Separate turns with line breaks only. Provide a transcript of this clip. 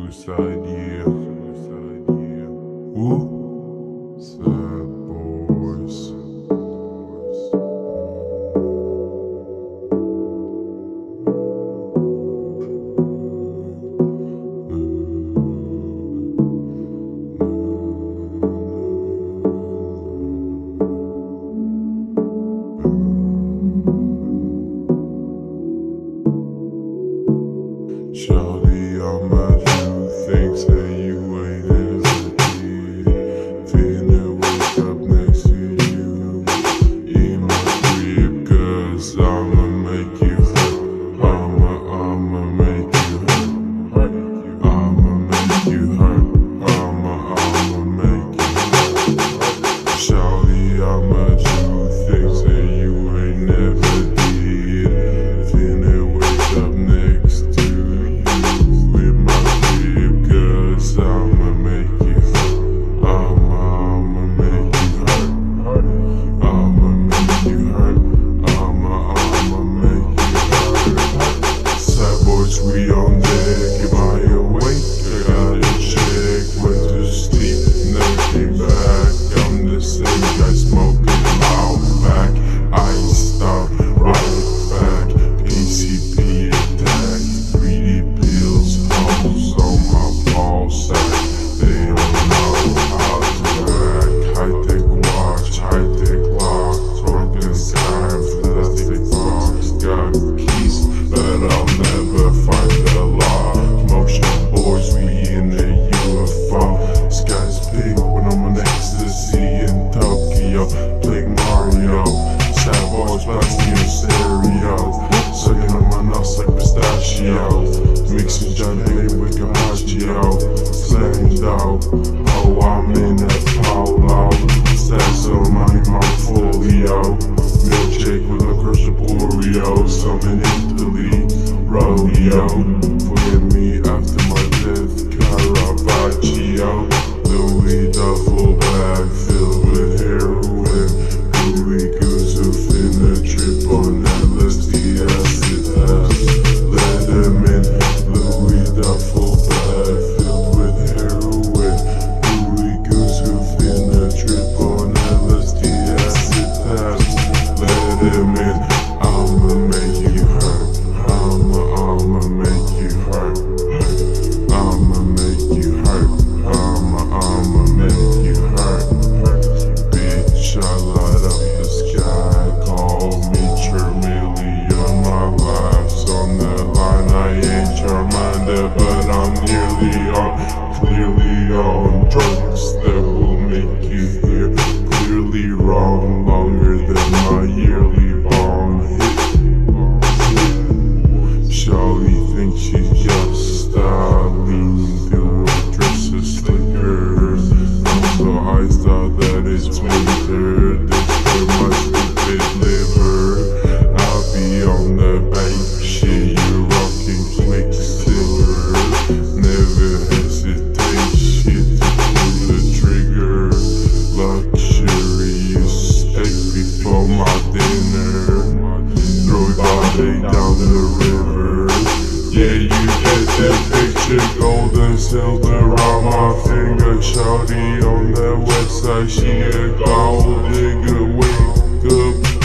suicide, yeah. Woo. Sad boys. Shawty, I'm at you, things that you ain't ever did. Finna wake up next to you in my crib, cause I'ma make you hurt. I'ma make you hurt. I'ma make you hurt. I'ma make you hurt. Shawty, I'm at you, things that you ain't never did. Finna wake up next to you. I'ma make you hurt. I'ma make you hurt. I'ma make you hurt. I'ma make you hurt. Sad boys, we on deck. Am I awake? I gotta check. Went to sleep, never came back. I'm the same guy smoking loud back. I ain't stop, right back. PCP attack. 3D pills, hoes on my ball sack. They don't know how to act. High-tech watch, high-tech lock. Broken sky, plastic box. Got keys, but I'll never find the lock. Motion boys, we in the UFO. Sky's big when I'm on ecstasy in Tokyo. Playing Mario. Sad boys blasting your stereo. Sucking on my nuts like pistachio. Mixing John Hay with Camacho. Slaying dough. Oh, I'm in that Polo. Stacks on my portfolio. Milkshake with a crushable Oreos. I'm in Italy. Rodeo. Forget me after my death. Caravaggio. Louis duffel bag filled with heroin. Louis goose who finna trip on LSD acid test. Let him in. Louis duffel bag filled with heroin. Louis goose who finna trip on LSD acid test. Let him in. I'ma make you hurt. I'ma make you hurt. I'ma make you hurt. I'ma make you hurt. Bitch, I light up the sky. Call me Charmeleon. My life's on the line. I ain't Charmander, but I'm clearly on drugs that will make you hear clearly wrong. Longer than my yearly bong hit. Shawty thinks she's got style, leaning through her dress is slicker. I'm so iced out that it's winter. This for my stupid liver. I'll be on the bank, shit, you rocking Quicksilver. Never hesitate, shit, to pull the trigger. Luxurious steak before my dinner. Throw your body down the river. Yeah, you get that picture. Gold and silver on my finger. Shawty on the west side, she a gold digger. Wake up.